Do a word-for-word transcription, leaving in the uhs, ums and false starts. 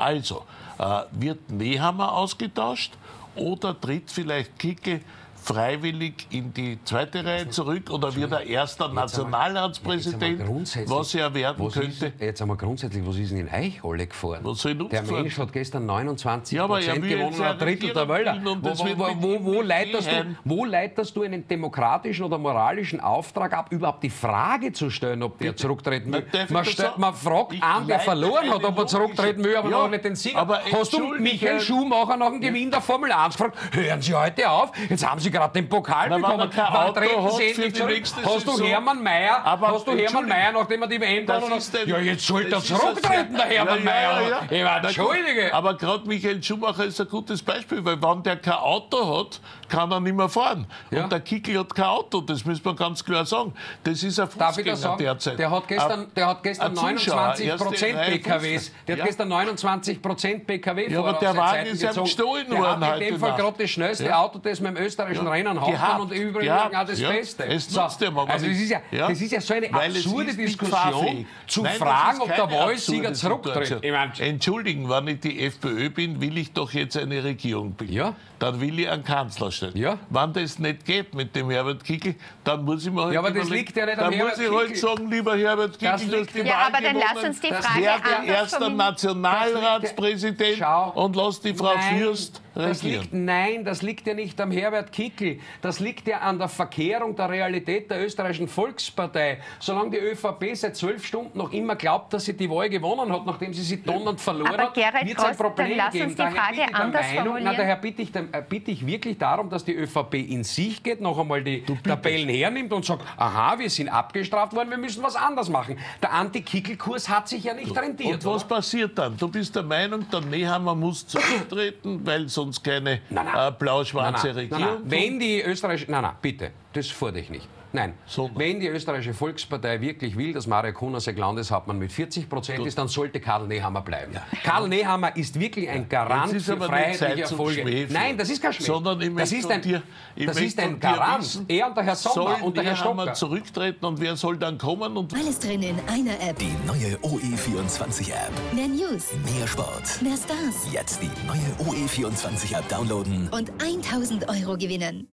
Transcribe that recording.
Also, äh, wird Nehammer ausgetauscht oder tritt vielleicht Kickl freiwillig in die zweite Reihe zurück oder wird er erster Nationalratspräsident, was er werden was könnte? Ist, jetzt einmal grundsätzlich, was ist denn in euch alle gefahren? Was soll der gefahren? Mensch hat gestern neunundzwanzig ja, Prozent gewonnen, ein Drittel der Wälder. Wo, wo, wo, wo, leiterst du, wo leiterst du einen demokratischen oder moralischen Auftrag ab, überhaupt die Frage zu stellen, ob der zurücktreten will? Man, stellt, man fragt einen, der verloren hat, ob er zurücktreten will, aber ja, noch nicht den Sieg. Hast du Michael Schumacher nach dem Gewinn der Formel eins gefragt, hören Sie heute auf, jetzt haben Sie gerade den Pokal Na, bekommen. Wann treten Sie endlich zurück? Hast du Hermann Mayer, hast du Hermann Mayer, nachdem er die W M gewonnen hat? Ja, jetzt sollte er zurücktreten, der Hermann Mayer. Ja, ja, ja. Ich meine, Entschuldige. Aber gerade Michael Schumacher ist ein gutes Beispiel, weil wenn der kein Auto hat, kann er nicht mehr fahren. Ja. Und der Kickl hat kein Auto, das muss man ganz klar sagen. Das ist ein Fußgänger sagen, derzeit. Der hat gestern, der hat gestern neunundzwanzig Prozent B K Ws. Der ja. hat gestern neunundzwanzig Prozent B K W ja, aber der Wagen ist ja gestohlen worden. Der hat in dem Fall gerade das schnellste ja. Auto, das man im österreichischen ja. Rennen hat und im Übrigen ja. auch das ja. Beste. Es so. also das ist, ja, ja. das ist ja so eine Weil absurde Diskussion, fahrfähig. zu Nein, fragen, ob der Wahlsieger zurücktritt. Ich mein, Entschuldigen, wenn ich die FPÖ bin, will ich doch jetzt eine Regierung bilden. Ja. Dann will ich einen Kanzler stellen. Ja. Wenn das nicht geht mit dem Herbert Kickl, dann muss ich mir halt ja, aber das liegt ja nicht am Dann Herbert muss ich halt sagen, lieber Herbert Kickl, du hast die ja, Wahl aber dann gewonnen. lass uns die Frage Werde erster Nationalratspräsident Schau, und lass die Frau nein, Fürst das regieren. liegt, nein, das liegt ja nicht am Herbert Kickl. Das liegt ja an der Verkehrung der Realität der österreichischen Volkspartei. Solange die ÖVP seit zwölf Stunden noch immer glaubt, dass sie die Wahl gewonnen hat, nachdem sie sie donnernd verloren aber hat, wird es ein Problem dann lass geben. Uns die Frage anders Meinung, na, daher bitte ich, äh, bitte ich wirklich darum, dass die ÖVP in sich geht, noch einmal die Tabellen hernimmt und sagt, aha, wir sind abgestraft worden, wir müssen was anderes machen. Der Anti-Kickl-Kurs hat sich ja nicht rentiert. Und was oder? passiert dann? Du bist der Meinung, der Nehammer muss zurücktreten, weil sonst keine äh, blau-schwarze Regierung... Nein, nein. Wenn die österreichische... Nein, nein, bitte, das fordere ich nicht. Nein, so. Wenn die österreichische Volkspartei wirklich will, dass Mario Kunasek Landeshauptmann mit vierzig Prozent ist, dann sollte Karl Nehammer bleiben. Ja. Karl Nehammer ist wirklich ein Garant für freiheitliche Erfolge. Nein, das ist kein Schmäh. Sondern das ist ein, dir, das ist ein Garant. Wissen, er und der Herr Sommer und der Herr Stocker. Zurücktreten und wer soll dann kommen? Und Alles drin in einer App. Die neue O E vierundzwanzig App. Mehr News. Mehr Sport. Mehr Stars. Jetzt die neue O E vierundzwanzig App downloaden. Und tausend Euro gewinnen.